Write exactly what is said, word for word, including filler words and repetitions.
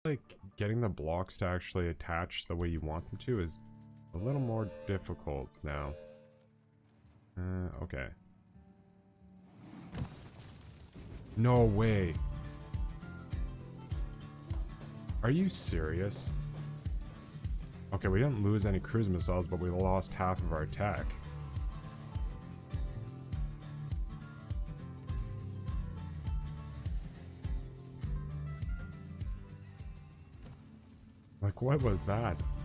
like getting the blocks to actually attach the way you want them to is a little more difficult now. Uh, okay. No way. Are you serious? Okay, we didn't lose any cruise missiles, but we lost half of our attack. Like, what was that?